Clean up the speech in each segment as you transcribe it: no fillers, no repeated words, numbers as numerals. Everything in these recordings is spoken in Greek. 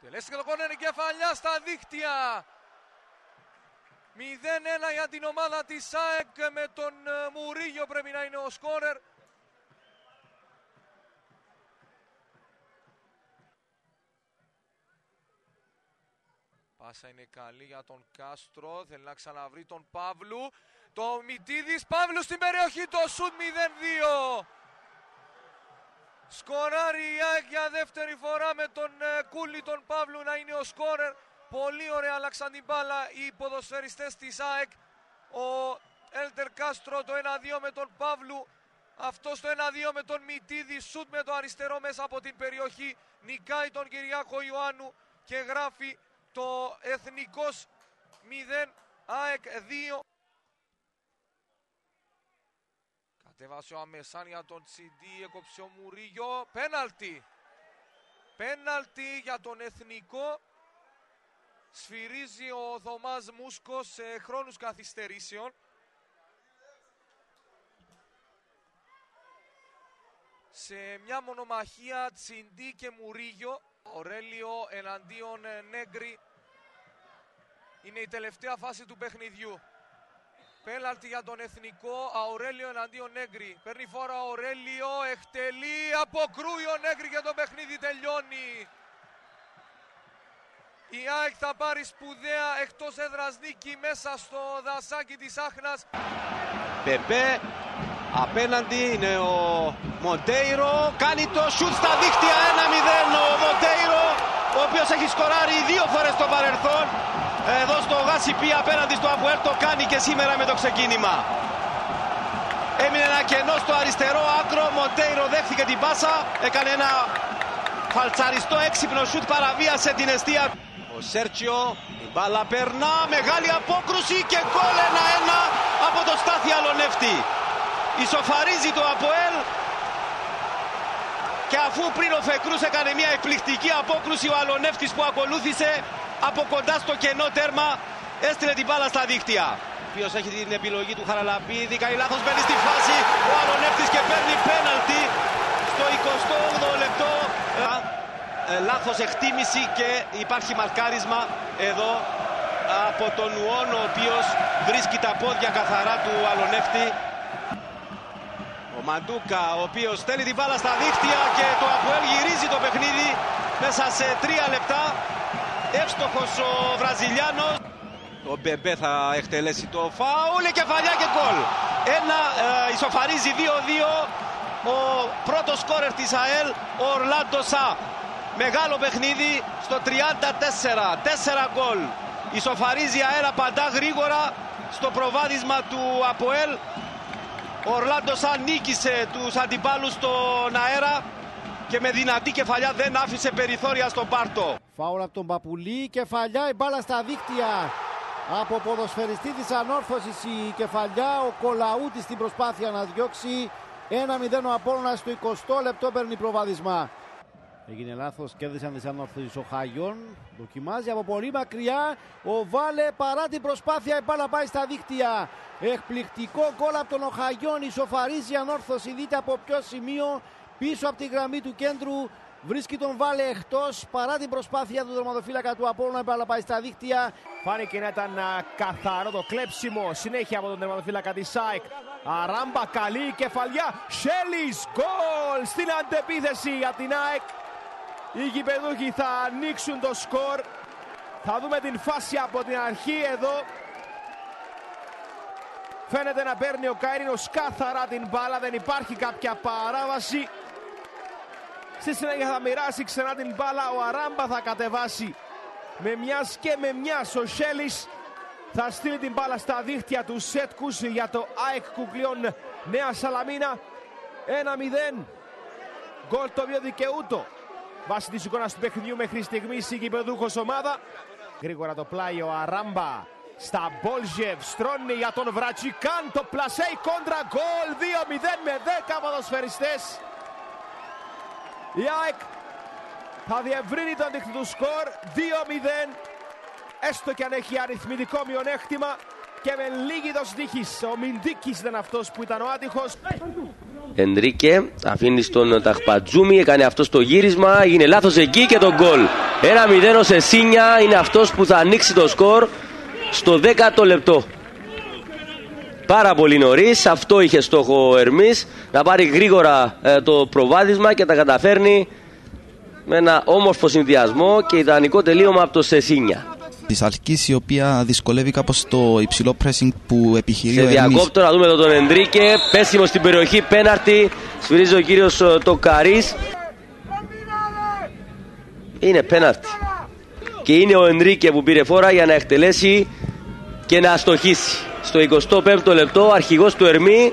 Εκτελέστηκε το κόρνερ, κεφαλιά στα δίχτυα. 0-1 για την ομάδα της ΑΕΚ, με τον Μουρίγιο πρέπει να είναι ο σκόρερ. Πάσα είναι καλή για τον Κάστρο, θέλει να ξαναβρει τον Παύλου. Το Μητίδης, Παύλου στην περιοχή, το σουτ 0-2. Σκοράρει η ΑΕΚ για δεύτερη φορά με τον Κούλι τον Παύλου να είναι ο σκόρερ. Πολύ ωραία άλλαξαν την μπάλα οι ποδοσφαιριστές της ΑΕΚ. Ο Έλτερ Κάστρο το 1-2 με τον Παύλου. Αυτό το 1-2 με τον Μητίδη. Σουτ με το αριστερό μέσα από την περιοχή. Νικάει τον Κυριάκο Ιωάννου και γράφει το Εθνικός 0, ΑΕΚ 2. Κατέβασε ο Αμεσάν για τον Τσιντή, έκοψε ο Μουρίγιο. Πέναλτι. Πέναλτι για τον Εθνικό. Σφυρίζει ο Θωμάς Μούσκος σε χρόνους καθυστερήσεων. Σε μια μονομαχία Τσιντή και Μουρίγιο. Ορέλιο εναντίον Νέγκρι. Είναι η τελευταία φάση του παιχνιδιού. Πέναλτι για τον Εθνικό. Αουρέλιο εναντίον Νέγκρι. Παίρνει φόρα ο Αουρέλιο. Εκτελεί. Αποκρούει ο Νέγκρι και το παιχνίδι τελειώνει. Η ΑΕΚ θα πάρει σπουδαία εκτός έδρας νίκη μέσα στο δασάκι της Άχνας. Πεπέ. Απέναντι είναι ο Μοντέιρο. Κάνει το σουτ στα δίχτυα. 1-0 ο Μοντέιρο, ο οποίος έχει σκοράρει 2 φορές στο παρελθόν. Εδώ στο Γάσιπι απέναντι στο Αποέλ, το κάνει και σήμερα με το ξεκίνημα. Έμεινε ένα κενό στο αριστερό άκρο. Μοντέιρο δέχθηκε την πάσα. Έκανε ένα φαλτσαριστό έξυπνο σουτ, παραβίασε την εστία. Ο Σέρτσιο, η μπάλα περνά, μεγάλη απόκρουση και γκολ 1-1 από το Στάθη Αλονεύτη. Ισοφαρίζει το Αποέλ. Και αφού πριν ο Φεκρούς έκανε μια εκπληκτική απόκρουση, ο Αλονεύτης που ακολούθησε από κοντά στο κενό τέρμα έστειλε την μπάλα στα δίχτυα. Ο οποίος έχει την επιλογή του Χαραλαμπίδη, κάνει λάθος, μπαίνει στη φάση ο Αλονεύτης και παίρνει πέναλτι στο 28ο λεπτό. Λάθος εκτίμηση και υπάρχει μαρκάρισμα εδώ από τον Ουόν, ο οποίος βρίσκει τα πόδια καθαρά του Αλονεύτη. Ο Μαντούκα, ο οποίος στέλνει την μπάλα στα δίχτυα και το Αποέλ γυρίζει το παιχνίδι μέσα σε 3 λεπτά. Εύστοχος ο Βραζιλιάνος. Ο Μπεμπέ θα εκτελέσει το φάουλ, κεφαλιά και γκολ. Ισοφαρίζει 2-2 ο πρώτος σκόρερ της ΑΕΛ, ο Ορλάντο Σα. Μεγάλο παιχνίδι στο 34, 4 γκολ. Ισοφαρίζει η ΑΕΛ, απαντά γρήγορα στο προβάδισμα του Αποέλ. Ο Ορλάντο Σα νίκησε τους αντιπάλους στον αέρα και με δυνατή κεφαλιά δεν άφησε περιθώρια στον Πάρτο. Φάουλ από τον Παπουλή, κεφαλιά, η μπάλα στα δίχτυα από ποδοσφαιριστή της Ανόρθωσης, η κεφαλιά, ο Κολαούτης στην προσπάθεια να διώξει. 1-0 ο Απόλλωνας στο 20 λεπτό, παίρνει προβάδισμα. Έγινε λάθος, κέρδισαν τις Ανόρθωσης ο Χαγιόν. Δοκιμάζει από πολύ μακριά. Ο Βάλε παρά την προσπάθεια, η μπάλα πάει στα δίχτυα. Εκπληκτικό γκολ από τον Οχαγιόν. Ισοφαρίζει η Ανόρθωση. Δείτε από ποιο σημείο. Πίσω από τη γραμμή του κέντρου. Βρίσκει τον Βάλε εκτός. Παρά την προσπάθεια του δραματοφύλακα του Απόλλωνα, η μπάλα πάει στα δίχτυα. Φάνηκε να ήταν καθαρό το κλέψιμο. Συνέχεια από τον δραματοφύλακα της ΑΕΚ. Αράμπα, καλή κεφαλιά. Σέλις, γκολ στην αντεπίθεση για την ΑΕΚ. Οι γηπεδούχοι θα ανοίξουν το σκορ. Θα δούμε την φάση από την αρχή εδώ. Φαίνεται να παίρνει ο Καΐρινος κάθαρα την μπάλα. Δεν υπάρχει κάποια παράβαση. Στη συνέχεια θα μοιράσει ξανά την μπάλα. Ο Αράμπα θα κατεβάσει με μιας και με μιας. Ο Σέλις θα στείλει την μπάλα στα δίχτυα του Σέτκους για το ΑΕΚ Κουκλίων Νέα Σαλαμίνα. 1-0. Γκολ το οποίο δικαιούτο βάσει της εικόνας του παιχνιδιού μέχρι στιγμής η γηπεδούχος ομάδα. Γρήγορα το πλάι ο Αράμπα στα Μπόλζεβ, στρώνει για τον Βρατσικάν, το πλασέι κόντρα, γκολ 2-0 με 10 ποδοσφαιριστές. Η ΑΕΚ θα διευρύνει το αντίκτυπο του σκορ 2-0, έστω και αν έχει αριθμητικό μειονέκτημα και με λίγη δόση τύχης. Ο Μιντίκης ήταν αυτός που ήταν ο άτυχος. Ενρίκε αφήνει στον Ταχπατζούμι, έκανε αυτό το γύρισμα, έγινε λάθος εκεί και τον γκολ. 1-0 ο Σεσίνια είναι αυτός που θα ανοίξει το σκορ στο 10ο λεπτό. Πάρα πολύ νωρίς, αυτό είχε στόχο ο Ερμής, να πάρει γρήγορα το προβάδισμα και τα καταφέρνει με ένα όμορφο συνδυασμό και ιδανικό τελείωμα από το Σεσίνια. Της Αλκής, η οποία δυσκολεύει κάπως το υψηλό pressing που επιχειρεί ο Ερμής. Σε διακόπτω να δούμε εδώ τον Ενρίκε, πέσιμο στην περιοχή, πέναρτη, σφυρίζει ο κύριος Τοκαρής. Είναι πέναρτη. Και είναι ο Ενρίκε που πήρε φόρα για να εκτελέσει και να αστοχίσει. Στο 25ο λεπτό, αρχηγός του Ερμή,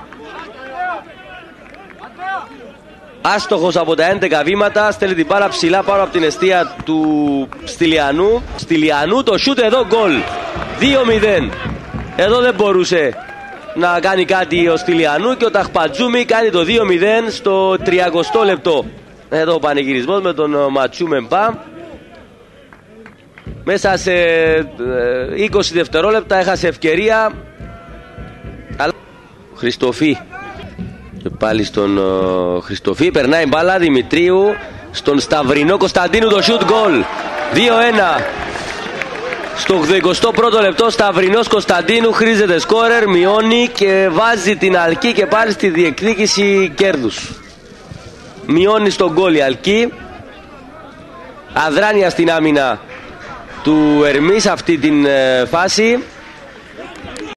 άστοχος από τα 11 βήματα, στέλνει την μπάλα ψηλά πάνω από την εστία του Στυλιανού. Στυλιανού, το σούτ εδώ, γκολ. 2-0. Εδώ δεν μπορούσε να κάνει κάτι ο Στυλιανού και ο Ταχπατζούμι κάνει το 2-0 στο 30ο λεπτό. Εδώ ο πανηγυρισμός με τον Ματσού Μεμπά. Μέσα σε 20 δευτερόλεπτα έχασε ευκαιρία. Χριστοφή. Και πάλι στον Χριστοφή, περνάει μπάλα, Δημητρίου στον Σταυρινό Κωνσταντίνου, το shoot goal. 2-1. Στο 21ο λεπτό Σταυρινός Κωνσταντίνου χρήζεται σκόρερ, μειώνει και βάζει την Αλκή και πάλι στη διεκδίκηση κέρδους. Μειώνει στον γκολ η Αλκή. Αδράνεια στην άμυνα του Ερμή σε αυτή την φάση.